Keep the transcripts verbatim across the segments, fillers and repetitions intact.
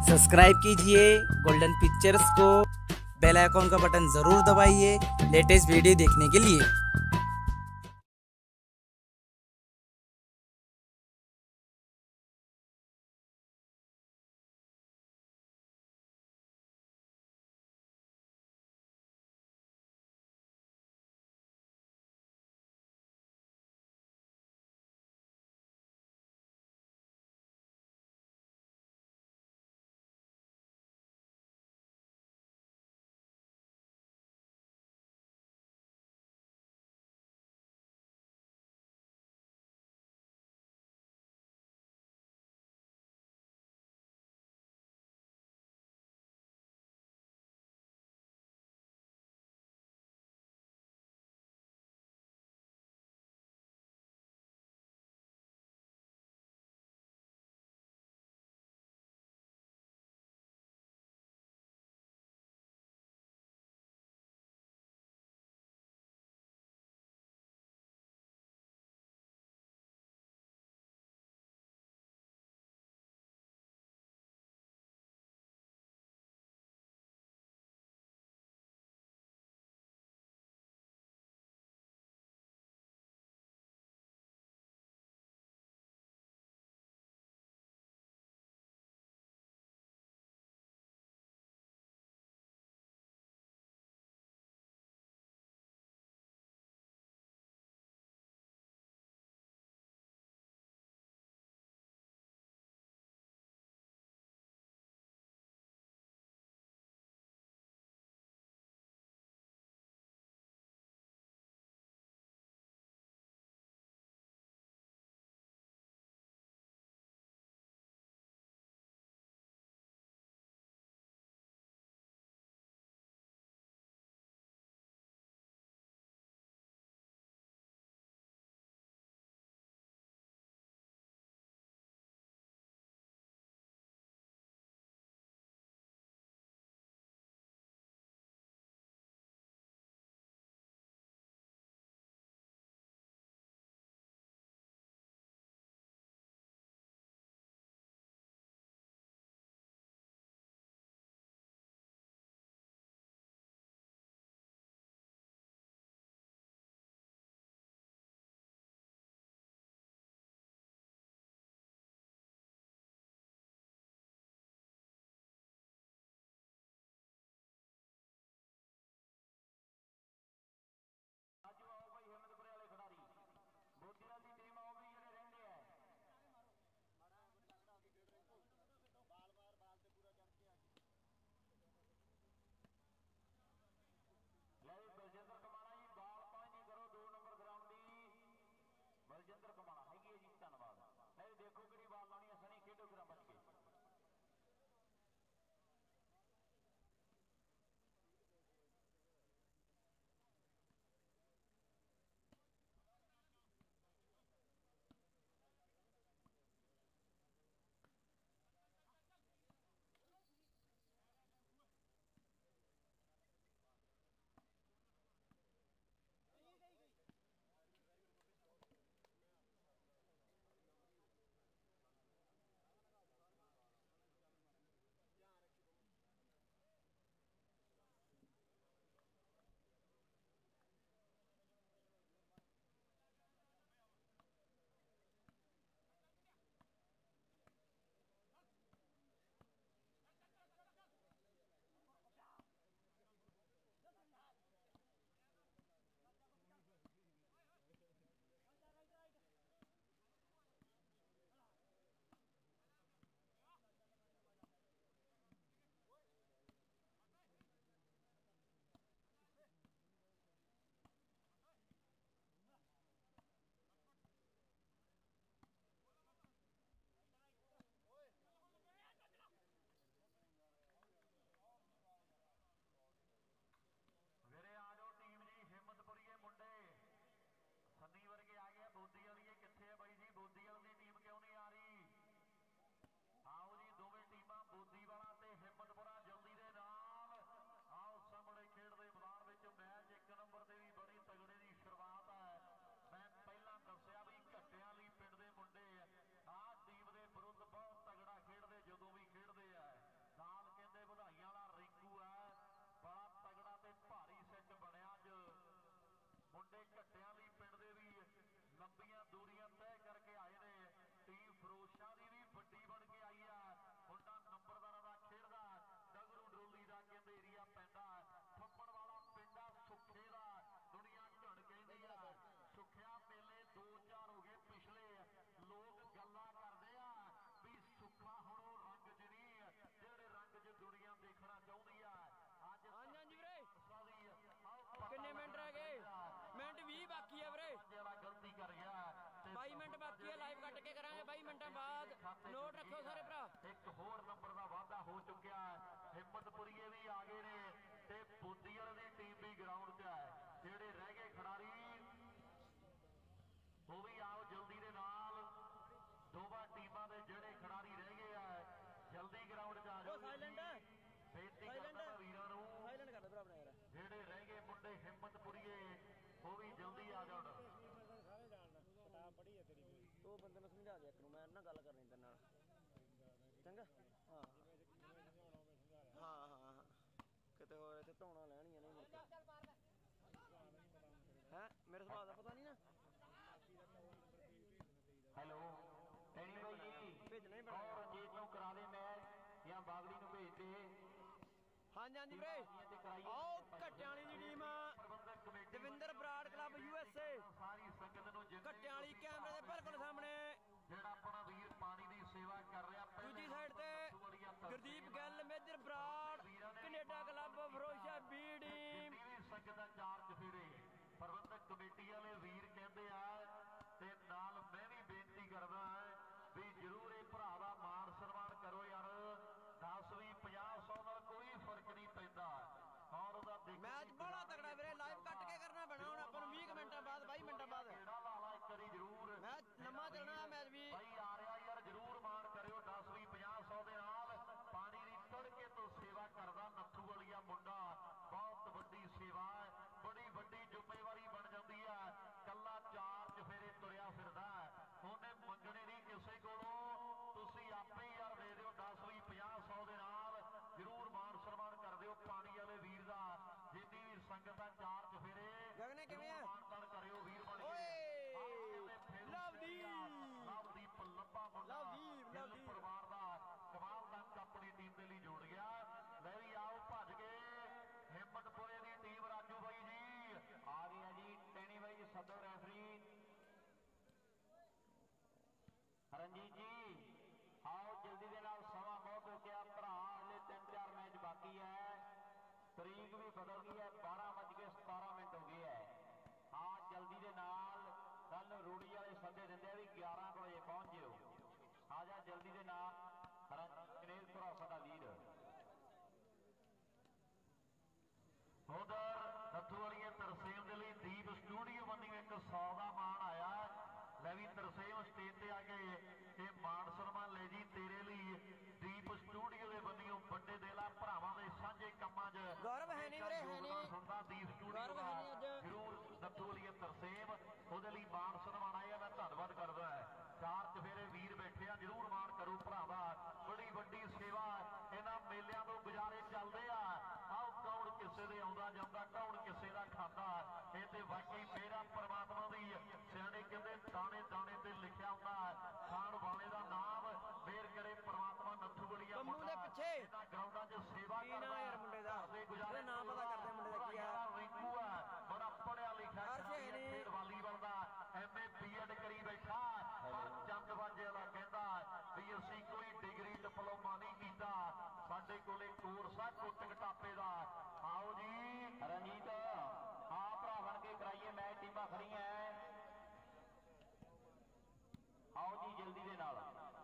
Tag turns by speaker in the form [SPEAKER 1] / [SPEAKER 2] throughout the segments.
[SPEAKER 1] Subscribe कीजिए Golden Pictures को। Bell icon का बटन ज़रूर दबाइए लेटेस्ट वीडियो देखने के लिए।
[SPEAKER 2] ਬੰਦੇ ਨੂੰ ਸਮਝਾ ਦੇ ਇੱਕ ਨੂੰ, ਮੈਂ ਨਾ ਗੱਲ ਕਰਨੀ ਤੇਰੇ ਨਾਲ ਚੰਗਾ। ਹਾਂ ਹਾਂ ਹਾਂ ਕਿਤੇ ਹੋਰ ਇੱਥੇ ਧੌਣਾ ਲੈਣੀਆਂ ਨਹੀਂ ਮੁੜ ਕੇ ਹੈ ਮੇਰੇ ਸੁਭਾਅ ਦਾ ਪਤਾ ਨਹੀਂ ਨਾ।
[SPEAKER 3] ਹੈਲੋ ਟੈਣੀ ਬਾਈ ਜੀ,
[SPEAKER 2] ਭੇਜਣਾ ਹੀ ਪੈਣਾ
[SPEAKER 3] ਔਰ ਰਣਜੀਤ ਨੂੰ ਕਰਾ ਦੇ ਮੈਚ ਜਾਂ ਬਾਗੜੀ ਨੂੰ ਭੇਜ ਦੇ।
[SPEAKER 2] ਹਾਂਜੀ ਹਾਂਜੀ ਵੀਰੇ ਆਓ ਘੱਟਿਆਂ ਵਾਲੀ ਦੀ team Davinder Brar club U S A
[SPEAKER 3] ਸਾਰੀ ਸੰਗਤ ਨੂੰ
[SPEAKER 2] ਘੱਟਿਆਂ ਵਾਲੀ ਕੈਮਰੇ ਦੇ ਬਿਲਕੁਲ ਸਾਹਮਣੇ
[SPEAKER 3] ਜਿਹੜਾ ਆਪਣਾ ਵੀਰ ਪਾਣੀ ਦੀ ਸੇਵਾ ਕਰ ਰਿਹਾ।
[SPEAKER 2] ਦੂਜੀ ਸਾਈਡ ਤੇ Gurdeep Gill major Brar Canada club ਫਰੋਸ਼ਾ ਬੀ ਟੀਮ
[SPEAKER 3] ਸੰਗਤ ਦਾ ਚਾਰ ਚਫੇਰੇ ਪ੍ਰਬੰਧਕ ਕਮੇਟੀ ਵਾਲੇ ਵੀਰ ਕਹਿੰਦੇ ਆ ਤੇ ਨਾਲ ਮੈਂ ਵੀ ਬੇਨਤੀ ਕਰਦਾ ਵੀ ਜਰੂਰ ਇਹ ਭਰਾ ਦਾ ਮਾਣ ਸਨਮਾਨ ਕਰੋ ਯਾਰ। ਦਸ ਵੀ ਪੰਜਾਹ ਸੌ ਨਾਲ ਕੋਈ ਫਰਕ ਨਹੀਂ ਪੈਂਦਾ ਔਰ ਉਹਦਾ
[SPEAKER 2] ਮੈਚ ਬੜਾ ਤਗੜਾ ਵੀਰੇ ਲਾਈਵ ਕੱਟ ਕੇ ਕਰਨਾ ਪੈਣਾ ਹੁਣ ਆਪਾਂ ਨੂੰ ਵੀਹ ਮਿੰਟਾਂ ਬਾਅਦ ਬਾਈ ਮਿੰਟਾਂ ਬਾਅਦ
[SPEAKER 3] ਕਿਹੜਾ ਲਾਲਾ ਇੱਕ ਵਾਰੀ ਜਰੂਰ
[SPEAKER 2] ਮੈਚ ਲੰਮਾ ਚੱਲਣਾ ਮੈਚ ਵੀ
[SPEAKER 3] ਬਾਈ ਆ ਰਿਹਾ ਯਾਰ। ਜਰੂਰ ਮਾਣ ਕਰਿਓ ਦਸ ਵੀ ਪੰਜਾਹ ਸੌ ਦੇ ਨਾਲ ਪਾਣੀ ਦੀ ਤੜਕੇ ਤੋਂ ਸੇਵਾ ਕਰਦਾ ਨੱਥੂ ਵਾਲੀਆ ਮੁੰਡਾ। ਬਹੁਤ ਵੱਡੀ ਸੇਵਾ ਹੈ, ਬੜੀ ਵੱਡੀ ਜ਼ਿੰਮੇਵਾਰੀ ਬਣ ਜਾਂਦੀ ਹੈ। ਕੱਲਾ ਚਾਰ ਚਫੇਰੇ ਤੁਰਿਆ ਫਿਰਦਾ ਉਹਨੇ ਮੰਗਣੇ ਨਹੀਂ ਕਿਸੇ ਕੋਲੋਂ, ਤੁਸੀਂ ਆਪੇ ਹੀ ਯਾਰ ਦੇ ਦਿਓ ਦਸ ਵੀ ਪੰਜਾਹ ਸੌ ਦੇ ਨਾਲ ਜਰੂਰ ਮਾਣ ਸਨਮਾਨ ਕਰ ਦਿਓ ਪਾਣੀ ਵਾਲੇ ਵੀਰ ਦਾ। ਜਿੰਨੀ ਵੀ ਸੰਗਤ ਦਾ ਚਾਰ ਚਫੇਰੇ
[SPEAKER 2] ਗਗਨੇ ਕਿਵੇਂ ਆ
[SPEAKER 3] ਮਾਣ ਕਰਿਓ ਵੀਰ ਬਣ
[SPEAKER 2] ਓਏ ਲਵਦੀਪ
[SPEAKER 3] ਲਵਦੀਪ ਲੱਭਾ ਮੁੰਡਾ ਲਵਦੀਪ ਪਰਿਵਾਰ ਦਾ ਕਮਾਲ ਦਾ ਆਪਣੀ ਟੀਮ ਦੇ ਲਈ ਜੋੜ ਗਿਆ। ਲੈ ਵੀ ਆਓ ਭੱਜ ਗਏ ਹਿੰਮਤਪੁਰੇ ਦੀ ਟੀਮ ਰਾਜੂ ਬਾਈ ਜੀ ਆ ਗਈ ਜੀ। ਟੈਣੀ ਬਾਈ ਜੀ ਸੱਦੋ ਰੈਫਰੀ ਰਣਜੀਤ ਜੀ ਆਓ ਜਲਦੀ ਦੇ ਨਾਲ ਸਮਾਂ ਬਹੁਤ ਹੋ ਗਿਆ ਭਰਾ। ਅਗਲੇ ਤਿੰਨ ਚਾਰ ਮੈਚ ਬਾਕੀ ਹੈ, ਤਰੀਕ ਵੀ ਬਦਲ ਗਈ ਹੈ, ਬਾਰਾਂ ਵੱਜ ਕੇ ਸਤਾਰਾਂ ਮਿੰਟ ਹੋ ਗਏ ਹੈ। ਹਾਂ ਜਲਦੀ ਦੇ ਨਾਲ ਕੱਲ ਨੂੰ ਰੂੜੀ ਵਾਲੇ ਸੱਦੇ ਦਿੰਦੇ ਆ ਵੀ ਗਿਆਰਾਂ ਵਜੇ ਪਹੁੰਚ ਜਿਓ। ਆ ਜਾ ਜਲਦੀ ਦੇ ਨਾਲ ਕਨੇਲਪੁਰਾ ਸਾਡਾ ਵੀਰ ਉਧਰ ਨੱਥੂ ਵਾਲੀਏ ਤਰਸੇਮ ਦੇ ਲਈ ਦੀਪ ਸਟੂਡੀਓ ਬੰਨੀ ਇੱਕ ਸੌ ਦਾ ਮਾਣ ਆਇਆ। ਲੈ ਵੀ ਤਰਸੇਮ ਸਟੇਜ ਤੇ ਆ ਕੇ ਇਹ ਮਾਣ ਸਨਮਾਨ ਲੈ ਜੀ ਤੇਰੇ ਲਈ ਦੀਪ ਸਟੂਡੀਓ ਦੇ ਬੰਨੀਓ ਵੱਡੇ ਦੇਲਾ ਭਰਾਵਾਂ ਦੇ ਸਾਂਝੇ ਕੰਮਾਂ 'ਚ
[SPEAKER 2] ਗੌਰਵ ਹੈ ਨਹੀਂ ਵੀਰੇ ਹੈ ਨਹੀਂ
[SPEAKER 3] ਸੁਣਦਾ ਦੀਪ ਸਟੂਡੀਓ
[SPEAKER 2] ਗੌਰਵ ਹੈ ਨਹੀਂ ਅੱਜ
[SPEAKER 3] ਜ਼ਰੂਰ ਨੱਥੂ ਵਾਲੀਏ ਤਰਸੇਮ ਉਹਦੇ ਲਈ ਮਾਣ ਸਨਮਾਨ ਆਇਆ। ਮੈਂ ਧੰਨਵਾਦ ਕਰਦਾ ਚਾਰ ਚਫੇਰੇ ਵੀਰ ਬੈਠੇ ਆ ਜਰੂਰ ਮਾਣ ਕਰੋ ਭਰਾਵਾ। ਬੜੀ ਵੱਡੀ ਸੇਵਾ ਇਹਨਾਂ ਮੇਲਿਆਂ ਤੋਂ ਗੁਜ਼ਾਰੇ ਚੱਲਦੇ ਆ। ਆਓ ਕੌਣ ਕਿਸੇ ਦੇ ਆਉਂਦਾ ਜਾਂਦਾ ਕੌਣ ਕਿਸੇ ਦਾ ਖਾਂਦਾ ਇਹ ਤੇ ਵਾਕਈ ਮੇਰਾ ਪਰਮਾਤਮਾ ਦੀ ਸਿਆਣੇ ਕਹਿੰਦੇ ਦਾਣੇ ਦਾਣੇ ਤੇ ਲਿਖਿਆ ਹੁੰਦਾ ਖਾਣ ਵਾਲੇ ਦਾ ਨਾਮ ਫੇਰ ਕਰੇ ਪਰਮਾਤਮਾ। ਨੱਥੂ ਵਾਲੀਆ
[SPEAKER 2] ਮੁੰਡੇ ਦੇ ਪਿੱਛੇ
[SPEAKER 3] ਇਹਨਾਂ ਗਰਾਊਂਡਾਂ 'ਚ ਸੇਵਾ
[SPEAKER 2] ਕਰਦਾ ਯਾਰ ਮੁੰਡੇ ਦਾ
[SPEAKER 3] ਇਹਦਾ
[SPEAKER 2] ਨਾਮ ਪਤਾ ਕਰਦੇ ਮੁੰਡੇ ਦਾ ਕੀ ਆ
[SPEAKER 3] ਰਿੰਕੂ ਆ ਬੜਾ ਪੜਿਆ ਲਿਖਿਆ ਖੇਡ ਵਾਲੀਬਾਲ ਦਾ ਐਮ ਏ ਬੀ ਐਡ ਕਰੀ ਬੈਠਾ ਪਰ ਚੰਦ ਬਾਜੇ ਵਾਲਾ ਕਹਿੰਦਾ ਵੀ ਅਸੀਂ ਕੋਈ ਡਿਗਰੀ ਡਿਪਲੋਮਾ ਨਹੀਂ ਕੀਤਾ ਸਾਡੇ ਕੋਲੇ ਕੋਰਸ ਆ ਕੁੱਟ ਘਟਾਪੇ ਦਾ। ਆਓ ਜੀ ਰਣਜੀਤ ਆ ਭਰਾ ਬਣ ਕੇ ਕਰਾਈਏ ਮੈਚ ਟੀਮਾਂ ਖੜੀਆਂ ਆਓ ਜੀ ਜਲਦੀ ਦੇ ਨਾਲ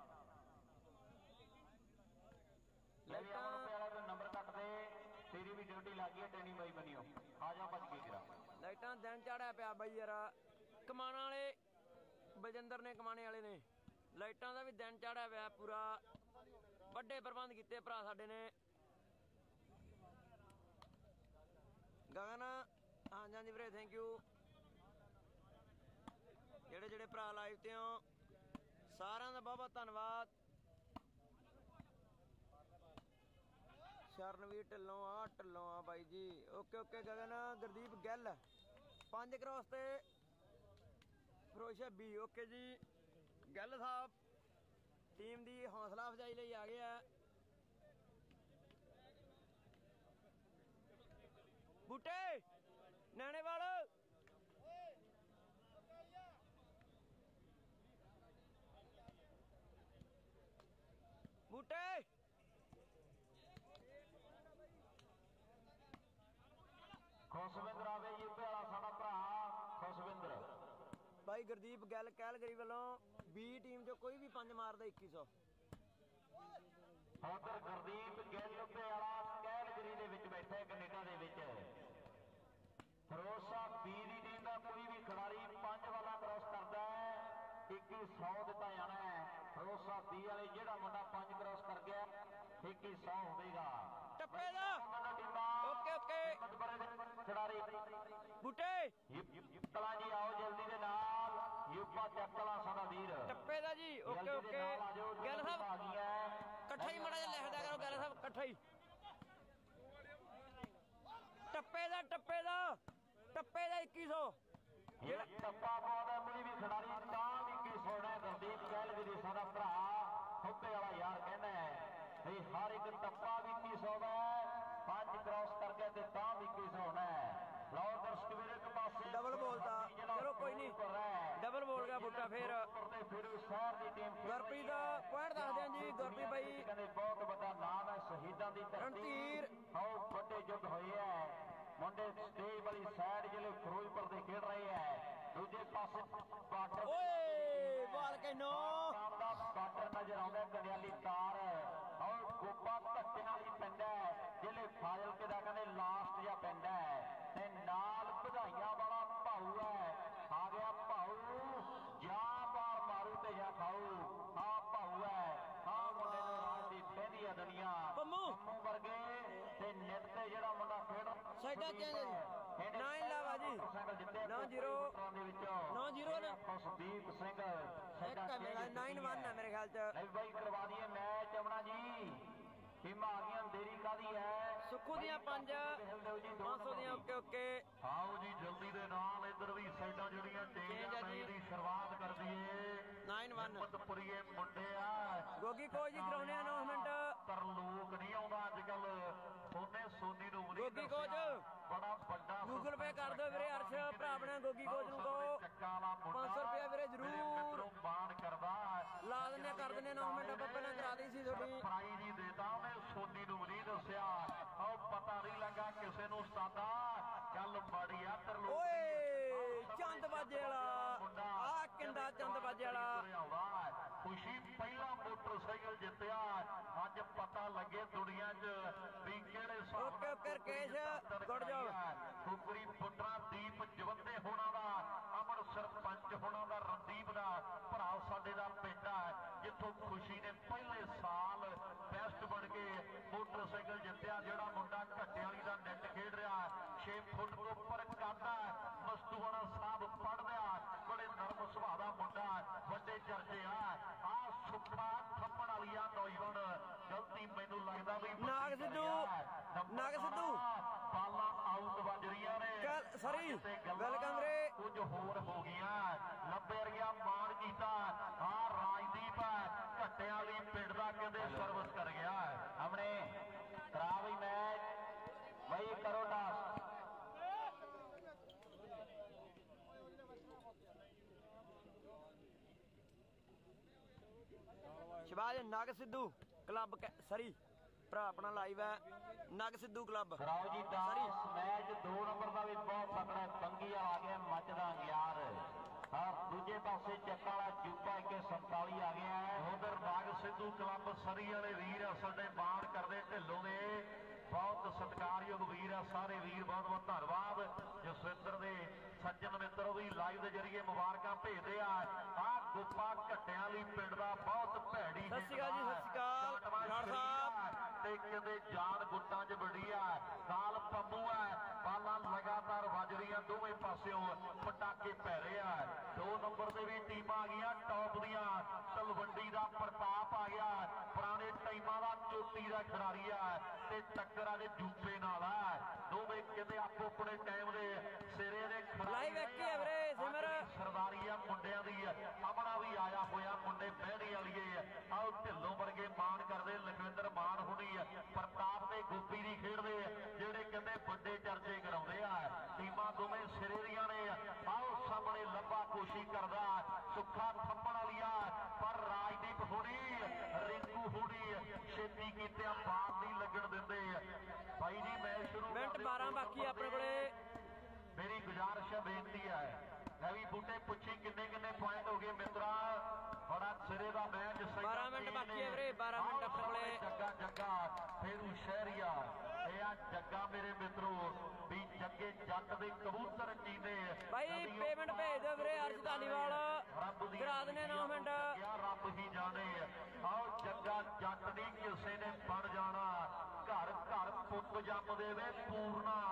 [SPEAKER 2] ਲਾਈਟਾਂ
[SPEAKER 3] ਵਾਲਾ ਕੋਈ ਨੰਬਰ ਕੱਟ ਦੇ ਤੇਰੀ ਵੀ ਡਿਊਟੀ ਲੱਗ ਗਈ ਹੈ ਟ੍ਰੇਨਿੰਗ ਬਾਈ ਬਣੀਓ ਆ ਜਾ ਭੱਜ ਕੇ ਕਰਾ
[SPEAKER 2] ਲਾਈਟਾਂ ਦਿਨ ਚੜਿਆ ਪਿਆ ਬਾਈ ਯਾਰ ਕਮਾਣਾ ਵਾਲੇ ਬਲਜਿੰਦਰ ਨੇ ਕਮਾਣੇ ਵਾਲੇ ਨੇ ਲਾਈਟਾਂ ਦਾ ਵੀ ਦਿਨ ਚੜਿਆ ਪਿਆ ਪੂਰਾ ਵੱਡੇ ਪ੍ਰਬੰਧ ਕੀਤੇ ਭਰਾ ਸਾਡੇ ਨੇ। ਗਗਨ ਹਾਂਜੀ ਹਾਂਜੀ ਵੀਰੇ ਥੈਂਕ ਯੂ ਜਿਹੜੇ ਜਿਹੜੇ ਭਰਾ ਲਾਈਵ ਤੇ ਹੋ ਸਾਰਿਆਂ ਦਾ ਬਹੁਤ ਬਹੁਤ ਧੰਨਵਾਦ। ਸ਼ਰਨਵੀਰ ਢਿੱਲੋਂ ਆ ਢਿੱਲੋਂ ਆ ਬਾਈ ਜੀ ਓਕੇ ਓਕੇ ਗਗਨ ਗੁਰਦੀਪ ਗਿੱਲ ਪੰਜ ਕ੍ਰੋਸ ਤੇ ਫਰੋਸ਼ਾ ਬੀ ਓਕੇ ਜੀ ਗਿੱਲ ਸਾਹਿਬ ਟੀਮ ਦੀ ਹੌਸਲਾ ਅਫਜ਼ਾਈ ਲਈ ਆ ਗਿਆ। ਬੂਟੇ ਨਾਣੇਵਾਲ ਬੂਟੇ
[SPEAKER 3] ਖੁਸ਼ਵਿੰਦਰ ਆਵੇ ਜੀ ਵਾਲਾ ਸਾਡਾ ਭਰਾ ਖੁਸ਼ਵਿੰਦਰ
[SPEAKER 2] ਬਾਈ ਗੁਰਦੀਪ ਗਿੱਲ ਕੈਲਗਰੀ ਵੱਲੋਂ ਬੀ ਟੀਮ ਚੋਂ ਕੋਈ ਵੀ ਪੰਜ ਮਾਰਦਾ ਇੱਕੀ ਸੌ।
[SPEAKER 3] ਉਧਰ ਗੁਰਦੀਪ ਗਿੱਲ ਵਾਲਾ ਕੈਲਗਰੀ ਦੇ ਵਿੱਚ ਬੈਠਾ ਕੈਨੇਡਾ ਦੇ ਵਿੱਚ। ਫਰੋਸਾ ਬੀ ਦੀ ਟੀਮ ਦਾ ਕੋਈ ਵੀ ਖਿਡਾਰੀ ਪੰਜ ਵਾਲਾ ਕ੍ਰਾਸ ਕਰਦਾ ਹੈ ਇੱਕੀ ਸੌ ਦਿੱਤਾ ਜਾਣਾ ਹੈ। ਫਰੋਸਾ ਬੀ ਵਾਲੇ ਜਿਹੜਾ ਮੁੰਡਾ ਪੰਜ ਕ੍ਰਾਸ ਕਰ ਗਿਆ ਇੱਕੀ ਸੌ ਹੋਵੇਗਾ
[SPEAKER 2] ਟੱਪੇ ਦਾ ਓਕੇ ਓਕੇ
[SPEAKER 3] ਖਿਡਾਰੀ
[SPEAKER 2] ਬੂਟੇ
[SPEAKER 3] ਕਲਾ ਜੀ ਆਓ ਜਲਦੀ ਦੇ ਨਾਲ ਜੁੱਪਾ ਚੱਕਲਾ ਸਾਡਾ ਵੀਰ
[SPEAKER 2] ਟੱਪੇ ਦਾ ਜੀ ਓਕੇ ਓਕੇ ਗੱਲ ਸਾਹਿਬ ਇਕੱਠਾ ਹੀ ਮੜਾ ਜਿਹਾ ਲਿਖਦਾ ਕਰੋ ਗੱਲ ਸਾਹਿਬ ਇਕੱਠਾ ਹੀ ਟੱਪੇ ਦਾ ਟੱਪੇ ਦਾ ਟੱਪੇ ਦਾ ਇੱਕੀ ਸੌ
[SPEAKER 3] ਜਿਹੜਾ ਟੱਪਾ ਪਾਉਂਦਾ ਕੋਈ ਵੀ ਖਿਡਾਰੀ ਤਾਂ ਵੀ ਕੀ ਸੋਣਾ ਗੁਰਦੀਪ ਕਹਿਲ ਵੀ ਸਾਡਾ ਭਰਾ ਹੁੱਤੇ ਵਾਲਾ ਯਾਰ ਕਹਿੰਦਾ ਵੀ ਹਰ ਇੱਕ ਟੱਪਾ ਵੀ ਇੱਕੀ ਸੌ ਦਾ ਪੰਜ ਕ੍ਰਾਸ ਕਰਕੇ ਤੇ ਤਾਂ ਵੀ ਇੱਕੀ ਸੌ ਹੋਣਾ ਲਓ ਦਰਸ਼ਕ ਵੀਰ ਇੱਕ ਪਾਸੇ
[SPEAKER 2] ਡਬਲ ਬੋਲਦਾ ਚਲੋ ਕੋਈ ਨਹੀਂ ਡਬਲ ਬੋਲ ਗਿਆ ਬੁੱਟਾ ਫੇਰ
[SPEAKER 3] ਫਿਰ ਵੀ ਸ਼ਹਿਰ ਦੀ ਟੀਮ
[SPEAKER 2] ਗੁਰਪ੍ਰੀਤ ਪੁਆਇੰਟ ਦੱਸਦੇ ਹਾਂ ਜੀ ਗੁਰਪ੍ਰੀਤ ਬਾਈ
[SPEAKER 3] ਕਹਿੰਦੇ ਬਹੁਤ ਵੱਡਾ ਨਾਮ ਹੈ ਸ਼ਹੀਦਾਂ ਦੀ ਧਰਤੀ
[SPEAKER 2] ਰਣਧੀਰ
[SPEAKER 3] ਬਹੁਤ ਵੱਡੇ ਯੁੱਧ ਹੋਏ ਹੈ ਮੁੰਡੇ ਸਟੇਜ ਵਾਲੀ ਸਾਈਡ ਜਿਹੜੇ ਫਿਰੋਜ਼ਪੁਰ ਦੇ ਖੇਡ ਰਹੇ ਹੈ ਦੂਜੇ ਪਾਸੇ ਬਾਰਡਰ
[SPEAKER 2] ਓਏ ਬਾਲ ਕੈਨੋ
[SPEAKER 3] ਦਾ ਬਾਰਡਰ ਨਜ਼ਰ ਆਉਂਦਾ ਕੰਡਿਆਲੀ ਤਾਰ ਔਰ ਗੋਪਾ ਧੱਕੇ ਨਾਲ ਹੀ ਪੈਂਦਾ ਜਿਹੜੇ ਫਾਜ਼ਿਲਕੇ ਦਾ ਕਹਿੰਦੇ ਲਾਸਟ ਜਿਹਾ ਪੈਂਦਾ ਤੇ ਨਾਲ ਵਧਾਈਆਂ ਵਾਲਾ ਭਾਊ ਹੈ ਆ ਗਿਆ ਭਾਊ ਜਾਂ ਬਾਰ ਮਾਰੂ ਤੇ ਜਾਂ ਖਾਊ ਆ ਭਾਊ ਹੈ ਆ ਮੁੰਡੇ ਨੂੰ ਰਾਜ ਦੀ ਪਹਿਲੀ ਆ ਦੁਨੀਆ
[SPEAKER 2] ਪੰਮੂ
[SPEAKER 3] ਪੰਮੂ ਵਰਗੇ ਤੇ ਨਿੱਤ ਤੇ ਜਿਹੜਾ ਮੁੰਡਾ ਖੇਡ
[SPEAKER 2] ਸਾਈਡਾਂ ਚੇਂਜ ਨਾਈਨ ਲਾਵਾ ਜੀ ਨੌ ਜ਼ੀਰੋ ਨੌ ਜ਼ੀਰੋ ਨੇ
[SPEAKER 3] ਸੰਦੀਪ ਸਿੰਘ
[SPEAKER 2] ਇੱਕ ਮੇਰਾ ਨਾਈਨ ਵਨ ਹੈ ਮੇਰੇ ਖਿਆਲ ਚ
[SPEAKER 3] ਲੈ ਬਾਈ ਕਰਵਾ ਦਈਏ ਮੈਚ ਅਮਣਾ ਜੀ ਟੀਮਾਂ ਆ ਗਈਆਂ ਦੇਰੀ ਕਾਦੀ ਹੈ
[SPEAKER 2] ਸੁੱਖੂ ਦੀਆਂ ਪੰਜ ਪੰਜ ਸੌ ਦੀਆਂ ਓਕੇ ਓਕੇ
[SPEAKER 3] ਆਓ ਜੀ ਜਲਦੀ ਦੇ ਨਾਲ ਇੱਧਰ ਵੀ ਸਾਈਡਾਂ ਜਿਹੜੀਆਂ ਚੇਂਜ ਆ ਦੀ ਸ਼ੁਰੂਆਤ ਕਰ ਦਈਏ
[SPEAKER 2] ਨਾਈਨ ਵਨ
[SPEAKER 3] ਮਤਪੁਰੀਏ ਮੁੰਡੇ ਆ
[SPEAKER 2] ਗੋਗੀ ਕੋਈ ਜੀ ਕਰਾਉਣੇ ਅਨਾਉਂਸਮੈਂਟ
[SPEAKER 3] ਤਰਲੋਕ ਨਹੀਂ ਆਉਂਦਾ ਅੱਜ ਕੱਲ ਸੋਨੇ ਸੋਨੀ ਨੂੰ ਵੀ
[SPEAKER 2] ਗੋਗੀ ਕੋਚ
[SPEAKER 3] ਬੜਾ ਵੱਡਾ
[SPEAKER 2] ਗੂਗਲ ਪੇ ਕਰ ਦਿਓ ਵੀਰੇ ਅਰਸ਼ ਭਰਾ ਆਪਣੇ ਗੋਗੀ ਕੋਚ ਨੂੰ ਕਹੋ ਪੰਜ ਸੌ ਰੁਪਏ ਵੀਰੇ ਜ਼ਰੂਰ
[SPEAKER 3] ਮਾਣ ਕਰਦਾ
[SPEAKER 2] ਲਾ ਦਿੰਦੇ ਕਰ ਦਿੰਦੇ ਅਨਾਉਂਸਮੈਂਟ ਆਪਾਂ ਪਹਿਲਾਂ ਕਰਾ ਦਿੱਤੀ ਸੀ ਤੁਹਾਡੀ
[SPEAKER 3] ਪ੍ਰਾਈਜ਼ ਹੀ ਦੇਤਾ ਉਹਨੇ ਸੋਨੀ ਨੂੰ ਨਹੀਂ ਦੱਸਿਆ ਉਹ ਪਤਾ ਨਹੀਂ ਲੱਗਾ ਕਿਸੇ ਨੂੰ ਸਾਦਾ ਚੱਲ ਮਾੜੀ ਆ ਤਰਲੋਕ
[SPEAKER 2] ਓਏ ਚੰਦ ਬਾਜੇ ਵਾਲਾ ਆ ਕਿੰਦਾ ਚੰਦ ਬਾਜੇ ਵਾਲਾ
[SPEAKER 3] ਖੁਸ਼ੀ ਪਹਿਲਾ ਮੋਟਰਸਾਈਕਲ ਜਿੱਤਿਆ ਅੱਜ ਪਤਾ ਲੱਗੇ ਦੁਨੀਆ 'ਚ ਵੀ ਕਿਹੜੇ
[SPEAKER 2] okay okay Rakesh good job
[SPEAKER 3] ਕੁਕਰੀ ਪੁੱਤਰਾ ਦੀਪ ਜਵੰਦੇ ਹੋਣਾ ਦਾ ਅਮਰ ਸਰਪੰਚ ਹੋਣਾ ਦਾ ਰਣਦੀਪ ਦਾ ਭਰਾ ਸਾਡੇ ਦਾ ਪਿੰਡ ਹੈ ਜਿੱਥੋਂ ਖੁਸ਼ੀ ਨੇ ਪਹਿਲੇ ਸਾਲ ਬੈਸਟ ਬਣ ਕੇ ਮੋਟਰਸਾਈਕਲ ਜਿੱਤਿਆ ਜਿਹੜਾ ਮੁੰਡਾ ਘੱਟੇ ਵਾਲੀ ਦਾ ਨੈਟ ਖੇਡ ਰਿਹਾ ਛੇ ਫੁੱਟ ਤੋਂ ਉੱਪਰ ਕਰਦਾ ਮਸਤੂਆਣਾ ਸਾਹਿਬ ਪੜ੍ਹਦਿਆ ਬੜੇ ਨਰਮ ਸੁਭਾਅ ਦਾ ਮੁੰਡਾ ਵੱਡੇ ਚਰਚੇ ਆ ਆ ਸੁੱਖਾ ਥੰਮਣ ਵਾਲੀ ਆ ਨੌਜਵਾਨ ਗਲਤੀ ਮੈਨੂੰ ਲੱਗਦਾ ਵੀ
[SPEAKER 2] ਨਾਗ ਸਿੱਧੂ ਨਾਗ ਸਿੱਧੂ
[SPEAKER 3] ਬਾਲਾਂ ਆਊਟ ਵੱਜ ਰਹੀਆਂ ਨੇ
[SPEAKER 2] ਚੱਲ ਸਰੀ ਵੈਲਕਮ ਰੇ
[SPEAKER 3] ਕੁਝ ਹੋਰ ਹੋ ਗਈਆਂ ਲੱਭੇ ਰਿਆ ਮਾਣ ਕੀਤਾ ਆ ਰਾਜਦੀਪ ਘੱਟਿਆਂ ਵਾਲੀ ਪਿੰਡ ਦਾ ਕਹਿੰਦੇ ਸਰਵਿਸ ਕਰ ਗਿਆ ਆਪਣੇ ਕਰਾ ਵੀ ਮੈਚ ਬਈ ਕਰੋ ਟਾਸ
[SPEAKER 2] ਸ਼ਿਵਾਜ ਨਗ ਸਿੱਧੂ ਕਲੱਬ ਸਰੀ ਭਰਾ ਆਪਣਾ ਲਾਈਵ ਹੈ ਨਗ ਸਿੱਧੂ ਕਲੱਬ
[SPEAKER 3] ਰਾਓ ਜੀ ਦਸ ਮੈਚ ਦੋ ਨੰਬਰ ਦਾ ਵੀ ਬਹੁਤ ਤਕੜਾ ਪੰਗੀਆ ਆ ਗਿਆ ਮੱਚਦਾ ਗਿਆਰ ਹਾਂ ਦੂਜੇ ਪਾਸੇ ਚੱਕਾ ਵਾਲਾ ਜੁੱਪਾ ਕੇ ਸੰਤਾਲੀ ਆ ਗਿਆ ਹੈ ਉਧਰ ਨਾਗ ਸਿੱਧੂ ਕਲੱਬ ਸਰੀ ਵਾਲੇ ਵੀਰ ਸਾਡੇ ਬਾਣ ਕਰਦੇ ਢਿੱਲੋਂ ਦੇ ਬਹੁਤ ਸਤਿਕਾਰਯੋਗ ਵੀਰ ਆ ਸਾਰੇ ਵੀਰ ਬਹੁਤ ਬਹੁਤ ਧੰਨਵਾਦ ਜਸਵਿੰਦਰ ਦੇ ਸੱਜਣ ਮਿੱਤਰ ਵੀ ਲਾਈਵ ਦੇ ਜਰੀਏ ਮੁਬਾਰਕਾਂ ਭੇਜਦੇ ਆ ਆ ਗੁੱਪਾ ਘੱਟਿਆਂ ਵਾਲੀ ਪਿੰਡ ਦਾ ਬਹੁਤ ਭੈੜੀ
[SPEAKER 2] ਸਤਿ ਸ਼੍ਰੀ ਅਕਾਲ ਜੀ ਸਤਿ ਸ਼੍ਰੀ ਅਕਾਲ ਖਾਨ ਸਾਹਿਬ
[SPEAKER 3] ਤੇ ਕਹਿੰਦੇ ਜਾਨ ਗੁੱਟਾਂ 'ਚ ਬੜੀ ਆ ਨਾਲ ਪੰਮੂ ਆ ਬਾਲਾਂ ਲਗਾਤਾਰ ਵੱਜ ਰਹੀਆਂ ਦੋਵੇਂ ਪਾਸਿਓਂ ਪਟਾਕੇ ਪੈ ਰਹੇ ਆ ਦੋ ਨੰਬਰ ਦੇ ਵੀ ਟੀਮਾਂ ਆ ਗਈਆਂ ਟੌਪ ਦੀਆਂ ਤਲਵੰਡੀ ਦਾ ਪ੍ਰਤਾਪ ਆ ਗਿਆ ਪੁਰਾਣੇ ਟਾਈਮਾਂ ਦਾ ਚੋਟੀ ਦਾ ਖਿਡਾਰੀ ਆ ਤੇ ਟੱਕਰ ਆ ਦੇ ਜੂਪੇ ਨਾਲ ਆ ਦੋਵੇਂ ਕਹਿੰਦੇ ਆਪੋ ਆਪਣੇ ਟਾਈਮ ਦੇ ਸਿਰੇ ਦੇ
[SPEAKER 2] ਲਾਈਵ ਇੱਕ ਹੀ ਵੀਰੇ ਸਿਮਰ
[SPEAKER 3] ਸਰਦਾਰੀ ਆ ਮੁੰਡਿਆਂ ਦੀ ਅਮਣਾ ਵੀ ਆਇਆ ਹੋਇਆ ਮੁੰਡੇ ਬਹਿਣੀ ਵਾਲੀਏ ਆਓ ਢਿੱਲੋਂ ਵਰਗੇ ਮਾਣ ਕਰਦੇ ਲਖਵਿੰਦਰ ਮਾਨ ਹੁਣੀ ਪ੍ਰਤਾਪ ਤੇ ਗੋਪੀ ਦੀ ਖੇਡਦੇ ਜਿਹੜੇ ਕਹਿੰਦੇ ਵੱਡੇ ਚਰਚੇ ਕਰਾਉਂਦੇ ਆ ਟੀਮਾਂ ਦੋਵੇਂ ਸਿਰੇ ਦੀਆਂ ਨੇ ਆਓ ਸਾਹਮਣੇ ਲੰਬਾ ਕੋਸ਼ਿਸ਼ ਕਰਦਾ ਸੁੱਖਾ ਥੰਮਣ ਵਾਲੀਆ ਪਰ ਰਾਜਦੀਪ ਹੁਣੀ ਰਿੰਕੂ ਹੁਣੀ ਛੇਤੀ ਕੀਤਿਆਂ ਬਾਤ ਨਹੀਂ ਲੱਗਣ ਦਿੰਦੇ ਭਾਈ ਜੀ ਮੈਚ ਸ਼ੁਰੂ
[SPEAKER 2] ਮਿੰਟ ਬਾਰਾਂ ਬਾਕੀ ਆਪਣੇ ਕੋਲੇ
[SPEAKER 3] ਮੇਰੀ ਗੁਜ਼ਾਰਿਸ਼ ਹੈ ਬੇਨਤੀ ਹੈ ਮੈਂ ਵੀ ਬੂਟੇ ਪੁੱਛੀ ਕਿੰਨੇ ਕਿੰਨੇ ਪੁਆਇੰਟ ਹੋ ਗਏ ਮਿੱਤਰਾ ਬੜਾ ਸਿਰੇ ਦਾ ਮੈਚ
[SPEAKER 2] ਬਾਰਾਂ ਮਿੰਟ ਬਾਕੀ ਹੈ ਵੀਰੇ ਬਾਰਾਂ ਮਿੰਟ ਆਪਣੇ ਕੋਲੇ
[SPEAKER 3] ਜੱਗਾ ਜੱਗਾ ਫੇਰੂ ਸ਼ਹਿਰੀਆ ਇਹ ਆ ਜੱਗਾ ਮੇਰੇ ਮਿੱਤਰੋ ਵੀ ਜੱਗੇ ਜੱਟ ਦੇ ਕਬੂਤਰ ਚੀਦੇ
[SPEAKER 2] ਭਾਈ ਪੇਮੈਂਟ ਭੇਜ ਦਿਓ ਵੀਰੇ ਅਰਸ਼ ਧਾਲੀਵਾਲ ਕਰਾ ਦਿੰਦੇ ਨੌ ਮਿੰਟ
[SPEAKER 3] ਯਾ ਰੱਬ ਹੀ ਜਾਣੇ ਆਓ ਜੱਗਾ ਜੱਟ ਦੀ ਕਿਸੇ ਨੇ ਬਣ ਜਾਣਾ ਘਰ ਘਰ ਪੁੱਤ ਜੰਮਦੇ ਵੇ ਪੂਰਨਾ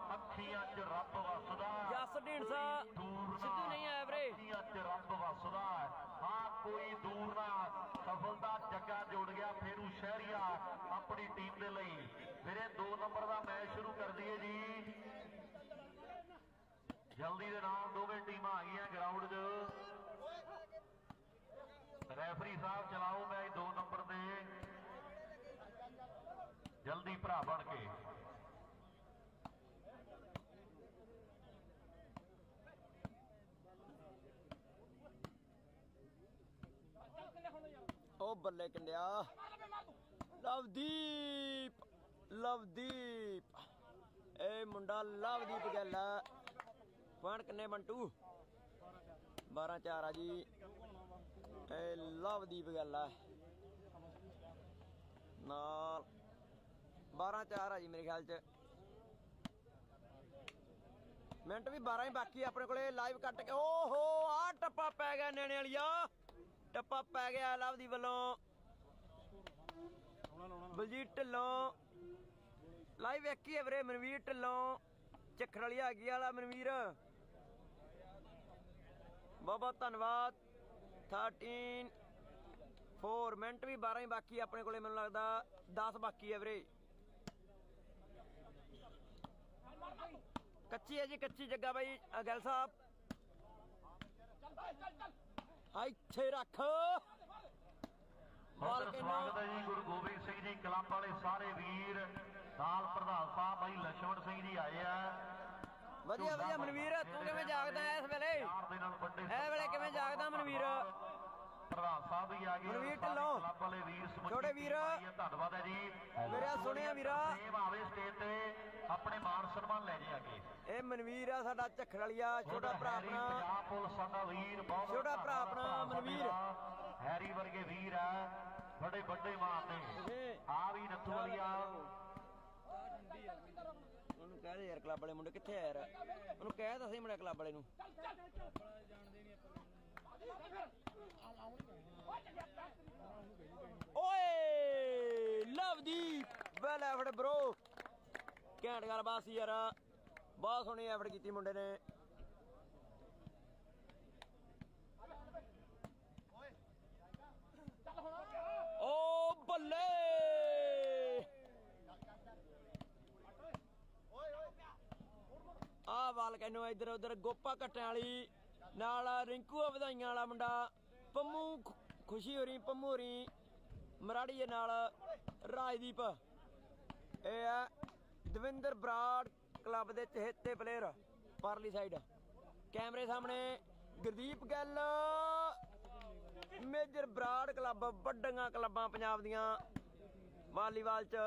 [SPEAKER 3] ਅੱਖੀਆਂ 'ਚ ਰੱਬ ਵਸਦਾ
[SPEAKER 2] ਜਸ ਢੀਂਡਸਾ ਸਿੱਧੂ ਨਹੀਂ ਆਇਆ ਵੀਰੇ
[SPEAKER 3] ਅੱਖੀਆਂ 'ਚ ਰੱਬ ਵਸਦਾ ਹਾਂ ਕੋਈ ਦੂਰ ਨਾ ਸਫਲਤਾ ਜੱਗਾ ਜੁੜ ਗਿਆ ਫੇਰੂ ਸ਼ਹਿਰੀਆ ਆਪਣੀ ਟੀਮ ਦੇ ਲਈ ਵੀਰੇ ਦੋ ਨੰਬਰ ਦਾ ਮੈਚ ਸ਼ੁਰੂ ਕਰ ਦਈਏ ਜੀ ਜਲਦੀ ਦੇ ਨਾਲ ਦੋਵੇਂ ਟੀਮਾਂ ਆ ਗਈਆਂ ਗਰਾਊਂਡ 'ਚ ਰੈਫਰੀ ਸਾਹਿਬ ਚਲਾਓ ਮੈਚ ਦੋ ਨੰਬਰ ਤੇ ਜਲਦੀ ਭਰਾ ਬਣ ਕੇ
[SPEAKER 2] ਉਹ ਬੱਲੇ ਕੰਡਿਆ ਲਵਦੀਪ ਲਵਦੀਪ ਇਹ ਮੁੰਡਾ ਲਵਦੀਪ ਗੱਲ ਆ ਪੁਆਇੰਟ ਕਿੰਨੇ ਬੰਟੂ ਬਾਰਾਂ ਚਾਰ ਆ ਜੀ ਇਹ ਲਵਦੀਪ ਗੱਲ ਆ ਨਾਲ ਬਾਰਾਂ ਚਾਰ ਆ ਜੀ ਮੇਰੇ ਖਿਆਲ ਚ ਮਿੰਟ ਵੀ ਬਾਰਾਂ ਹੀ ਬਾਕੀ ਆਪਣੇ ਕੋਲੇ ਲਾਈਵ ਕੱਟ ਕੇ ਓਹੋ ਆ ਟੱਪਾ ਪੈ ਗਿਆ ਨੈਣੇ ਵਾਲੀਆ ਟੱਪਾ ਪੈ ਗਿਆ ਲਵਦੀਪ ਵੱਲੋਂ ਬਲਜੀਤ ਢਿੱਲੋਂ ਲਾਈਵ ਵੇਖੀ ਹੈ ਵੀਰੇ ਮਨਵੀਰ ਢਿੱਲੋਂ ਚੱਖੜ ਵਾਲੀ ਆ ਗਈ ਵਾਲਾ ਮਨਵੀਰ ਬਹੁਤ ਬਹੁਤ ਧੰਨਵਾਦ ਥਰਟੀਨ ਫੋਰ ਮਿੰਟ ਵੀ ਬਾਰਾਂ ਹੀ ਬਾਕੀ ਆਪਣੇ ਕੋਲੇ ਮੈਨੂੰ ਲੱਗਦਾ ਦਸ ਬਾਕੀ ਹੈ ਵੀਰੇ ਕੱਚੀ ਹੈ ਜੀ ਕੱਚੀ ਜੱਗਾ ਬਾਈ ਗਿੱਲ ਸਾਹਿਬ ਇੱਥੇ ਰੱਖ
[SPEAKER 3] ਬਹੁਤ ਸਵਾਗਤ ਹੈ ਜੀ ਗੁਰੂ ਗੋਬਿੰਦ ਸਿੰਘ ਜੀ ਕਲੱਬ ਵਾਲੇ ਸਾਰੇ ਵੀਰ ਨਾਲ ਪ੍ਰਧਾਨ ਸਾਹਿਬ ਬਾਈ ਲਛਮਣ ਸਿੰਘ ਜੀ ਆਏ ਆ
[SPEAKER 2] ਵਧੀਆ ਵਧੀਆ ਮਨਵੀਰ ਤੂੰ ਕਿਵੇਂ ਜਾਗਦਾ ਇਸ ਵੇਲੇ ਇਹ ਵੇਲੇ ਕਿਵੇਂ ਜਾਗਦਾ ਮਨਵੀਰ
[SPEAKER 3] ਪ੍ਰਧਾਨ ਸਾਹਿਬ ਵੀ ਆ ਗਏ
[SPEAKER 2] ਮਨਵੀਰ ਢਿੱਲੋਂ
[SPEAKER 3] ਕਲੱਬ ਵਾਲੇ ਵੀਰ
[SPEAKER 2] ਛੋਟੇ ਵੀਰ
[SPEAKER 3] ਧੰਨਵਾਦ ਹੈ ਜੀ
[SPEAKER 2] ਮੇਰਾ ਸੁਣਿਆ ਵੀਰਾ
[SPEAKER 3] ਸੇਮ ਆਵੇ ਸਟੇਜ ਤੇ ਆਪਣੇ ਮਾਨ ਸਨਮਾਨ ਲੈ ਜੇ ਅੱਗੇ
[SPEAKER 2] ਇਹ ਮਨਵੀਰ ਆ ਸਾਡਾ ਝੱਖੜ ਵਾਲੀਆ ਛੋਟਾ ਭਰਾ ਆਪਣਾ
[SPEAKER 3] ਪੰਜਾਬ ਪੁਲਿਸ ਸਾਡਾ ਵੀਰ ਬਹੁਤ
[SPEAKER 2] ਛੋਟਾ ਭਰਾ ਆਪਣਾ ਮਨਵੀਰ
[SPEAKER 3] ਹੈਰੀ ਵਰਗੇ ਵੀਰ ਆ ਬੜੇ ਵੱਡੇ ਮਾਨ ਨੇ ਆ ਵੀ ਨੱਥੂ ਵਾਲੀਆ ਉਹਨੂੰ ਕਹਿ ਦੇ ਯਾਰ ਕਲੱਬ ਵਾਲੇ ਮੁੰਡੇ ਕਿੱਥੇ ਆ ਯਾਰ ਉਹਨੂੰ ਕਹਿ ਤਾਂ ਸਹੀ ਮੁੰਡਾ ਕਲੱਬ ਵਾਲੇ ਨੂੰ ਓਏ ਲਵਦੀਪ ਵੈਲ ਐਫਰਟ ਬ్రో ਘੈਂਟ ਗੱਲ ਬਾਤ ਸੀ ਯਾਰ ਬਹੁਤ ਸੋਹਣੀ ਐਫਰਟ ਕੀਤੀ ਮੁੰਡੇ ਨੇ ਓ ਬੱਲੇ ਆ ਵਾਲ ਕਹਿੰਨੋ ਇੱਧਰ ਉੱਧਰ ਗੋਪਾ ਕੱਟਣ ਵਾਲੀ ਨਾਲ ਰਿੰਕੂ ਵਧਾਈਆਂ ਵਾਲਾ ਮੁੰਡਾ ਪੰਮੂ ਖੁਸ਼ੀ ਹੋਰੀ ਪੰਮੂ ਹੋਰੀ ਮਰਾੜੀ ਨਾਲ ਰਾਜਦੀਪ ਇਹ ਆ ਦਵਿੰਦਰ ਬਰਾੜ ਕਲੱਬ ਦੇ ਚਹੇਤੇ ਪਲੇਅਰ ਪਰਲੀ ਸਾਈਡ ਕੈਮਰੇ ਸਾਹਮਣੇ ਗੁਰਦੀਪ ਗੱਲ ਮੇਜਰ ਬਰਾੜ ਕਲੱਬ ਵੱਡੀਆਂ ਕਲੱਬਾਂ ਪੰਜਾਬ ਦੀਆਂ ਵਾਲੀਬਾਲ ਚ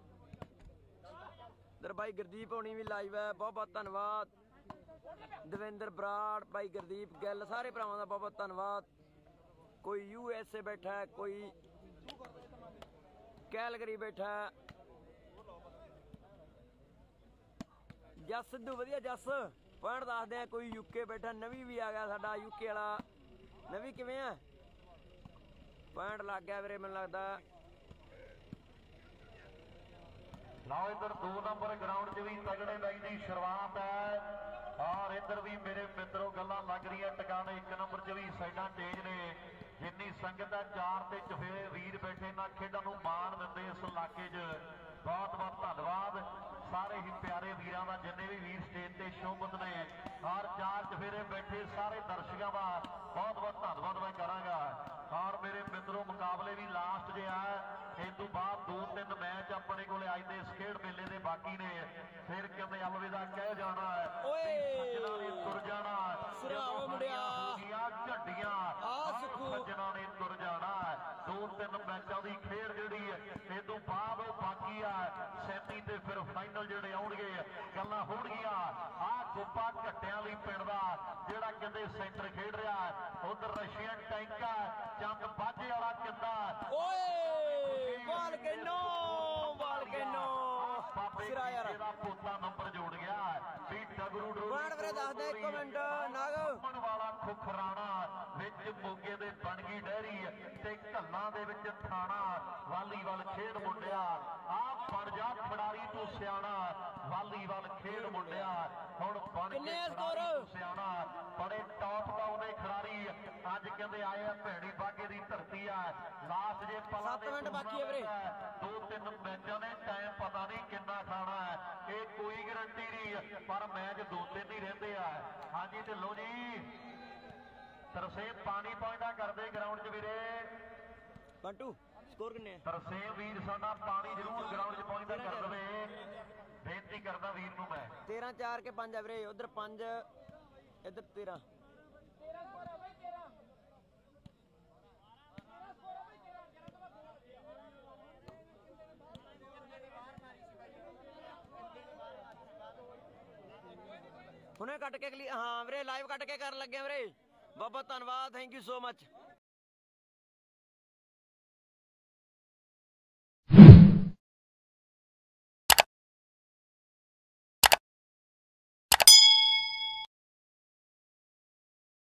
[SPEAKER 3] ਦਰ ਬਾਈ ਗੁਰਦੀਪ ਹੋਣੀ ਵੀ ਲਾਈਵ ਹੈ ਬਹੁਤ ਬਹੁਤ ਧੰਨਵਾਦ ਦਵਿੰਦਰ ਬਰਾੜ ਬਾਈ ਗੁਰਦੀਪ ਗੱਲ ਸਾਰੇ ਭਰਾਵਾਂ ਦਾ ਬਹੁਤ ਬਹੁਤ ਧੰਨਵਾਦ ਕੋਈ ਯੂ ਐਸ ਏ ਬੈਠਾ ਹੈ ਕੋਈ ਕੈਲਗਰੀ ਬੈਠਾ ਹੈ ਜਸ ਸਿੱਧੂ ਵਧੀਆ ਜਸ ਪੁਆਇੰਟ ਦੱਸਦੇ ਆ ਕੋਈ ਯੂਕੇ ਬੈਠਾ ਨਵੀਂ ਵੀ ਆ ਗਿਆ ਸਾਡਾ ਯੂਕੇ ਵਾਲਾ ਨਵੀਂ ਕਿਵੇਂ ਆ ਪੁਆਇੰਟ ਲੱਗ ਗਿਆ ਵੀਰੇ ਮੈਨੂੰ ਲੱਗਦਾ ਲਓ ਇੱਧਰ ਦੋ ਨੰਬਰ ਗਰਾਊਂਡ 'ਚ ਵੀ ਤਗੜੇ ਮੈਚ ਦੀ ਸ਼ੁਰੂਆਤ ਹੈ ਔਰ ਇੱਧਰ ਵੀ ਮੇਰੇ ਮਿੱਤਰੋ ਗੱਲਾਂ ਲੱਗ ਰਹੀਆਂ ਟਿਕਾਣੇ ਇੱਕ ਨੰਬਰ 'ਚ ਵੀ ਸਾਈਡਾਂ ਤੇਜ਼ ਨੇ ਜਿੰਨੀ ਸੰਗਤ ਹੈ ਚਾਰ ਤੇ ਚਫੇਰੇ ਵੀਰ ਬੈਠੇ ਨਾ ਖੇਡਾਂ ਨੂੰ ਮਾਣ ਦਿੰਦੇ ਇਸ ਇਲਾਕੇ 'ਚ ਬਹੁਤ ਬਹੁਤ ਧੰਨਵਾਦ ਸਾਰੇ ਹੀ ਪਿਆਰੇ ਵੀਰਾਂ ਦਾ ਜਿੰਨੇ ਵੀ ਵੀਰ ਸਟੇਜ ਤੇ ਸ਼ੋਭਤ ਨੇ ਔਰ ਚਾਰ ਚਫੇਰੇ ਬੈਠੇ ਸਾਰੇ ਦਰਸ਼ਕਾਂ ਦਾ ਬਹੁਤ ਬਹੁਤ ਧੰਨਵਾਦ ਮੈਂ ਕਰਾਂਗਾ ਔਰ ਮੇਰੇ ਮਿੱਤਰੋ ਮੁਕਾਬਲੇ ਵੀ ਲਾਸਟ ਜੇ ਆ ਇਸ ਤੋਂ ਬਾਅਦ ਦੋ ਤਿੰਨ ਮੈਚ ਆਪਣੇ ਕੋਲੇ ਅੱਜ ਦੇ ਇਸ ਖੇਡ ਮੇਲੇ ਦੇ ਬਾਕੀ ਨੇ ਫਿਰ ਕਿਤੇ ਅਲਵਿਦਾ ਕਹਿ ਜਾਣਾ ਓਏ ਸੱਜਣਾ ਨੇ ਤੁਰ ਜਾਣਾ ਸਰਾਓ ਮੁੰਡਿਆ ਹੋਗੀਆਂ ਝੱਡੀਆਂ ਆ ਸੱਜਣਾ ਨੇ ਤੁਰ ਜਾਣਾ ਦੋ ਤਿੰਨ ਮੈਚਾਂ ਦੀ ਖੇਡ ਜਿਹੜੀ ਇਸ ਤੋਂ ਬਾਅਦ ਬਾਕੀ ਆ ਸੈਮੀ ਤੇ ਫਿਰ ਫਾਈਨਲ ਜਿਹੜੇ ਆਉਣਗੇ ਗੱਲਾਂ ਹੋਣਗੀਆਂ ਆ ਗੋਪਾ ਘੱਟਿਆਂ ਲਈ ਪਿੰਡ ਦਾ ਜਿਹੜਾ ਕਿਤੇ ਸੈਂਟਰ ਖੇਡ ਰਿਹਾ ਉਧਰ ਰਸ਼ੀਅਨ ਟੈਂਕਾ ਚੰਦ ਬਾਝੇ ਵਾਲਾ ਕਿੰਦਾ ਓਏ ਬਾਲ ਕੈਨੋ ਬਾਲ ਕੈਨੋ ਸਿਰਾ ਯਾਰ ਦਾ ਪੋਤਾ ਨੰਬਰ ਜੋੜ ਗਿਆ ਵੀ ਡਗਰੂ ਡਰੂ ਬਾਣ ਵੀਰੇ ਦੱਸ ਦੇ ਇੱਕ ਮਿੰਟ ਨਾਗ ਘੁੰਮਣ ਵਾਲਾ ਖੁਖਰਾਣਾ ਵਿੱਚ ਮੋਗੇ ਦੇ ਬਣ ਗਈ ਡੈਰੀ ਤੇ ਘੱਲਾਂ ਦੇ ਵਿੱਚ ਥਾਣਾ ਵਾਲੀਬਾਲ ਖੇਡ ਮੁੰਡਿਆ ਆ ਬਣ ਜਾ ਖਿਡਾਰੀ ਤੂੰ ਸਿਆਣਾ ਵਾਲੀ ਵਾਲੀਬਾਲ ਖੇਡ ਮੁੰਡਿਆ ਹੁਣ ਬਣ
[SPEAKER 2] ਕਿੰਨੇ
[SPEAKER 3] ਕੇ
[SPEAKER 2] ਆ ਸਕੋਰ?
[SPEAKER 3] ਖਿਡਾਰੀ ਸਿਆਣਾ ਬੜੇ ਟੌਪ ਦਾ ਉਹਦੇ ਖਿਡਾਰੀ ਅੱਜ ਕਹਿੰਦੇ ਆਏ ਆ ਭੈਣੀ ਬਾਗੇ ਦੀ ਧਰਤੀ ਆ ਲਾਸਟ ਜੇ ਪਲਾਂ
[SPEAKER 2] ਸੱਤ ਮਿੰਟ ਬਾਕੀ ਆ ਵੀਰੇ।
[SPEAKER 3] ਦੋ ਤਿੰਨ ਮੈਚਾਂ ਨੇ ਟਾਈਮ ਪਤਾ ਨਹੀਂ ਕਿੰਨਾ ਖਾਣਾ ਹੈ ਇਹ ਕੋਈ ਗਰੰਟੀ ਨਹੀਂ ਪਰ ਮੈਚ ਦੋ ਤਿੰਨ ਹੀ ਰਹਿੰਦੇ ਆ ਹਾਂਜੀ ਢਿੱਲੋਂ ਜੀ ਤਰਸੇਮ ਪਾਣੀ ਪਹੁੰਚਦਾ ਕਰਦੇ ਗਰਾਊਂਡ 'ਚ ਵੀਰੇ
[SPEAKER 2] ਬੰਟੂ ਸਕੋਰ ਕਿੰਨੇ ਆ?
[SPEAKER 3] ਤਰਸੇਮ ਵੀਰ ਸਾਡਾ ਪਾਣੀ ਜ਼ਰੂਰ ਗਰਾਊਂਡ 'ਚ ਪਹੁੰਚਦਾ ਕਰ ਦੇਵੇ ਬੇਨਤੀ ਕਰਦਾ ਵੀਰ ਨੂੰ ਮੈਂ
[SPEAKER 2] ਤੇਰਾਂ ਚਾਰ ਕੇ ਪੰਜ ਆ ਵੀਰੇ ਉਧਰ ਪੰਜ ਇੱਧਰ ਤੇਰਾਂ ਹੁਣੇ ਕੱਟ ਕੇ ਕਲੀ ਹਾਂ ਵੀਰੇ ਲਾਈਵ ਕੱਟ ਕੇ ਕਰਨ ਲੱਗੇ ਆ ਵੀਰੇ ਬਹੁਤ ਬਹੁਤ ਧੰਨਵਾਦ ਥੈਂਕ ਯੂ ਸੋ ਮਚ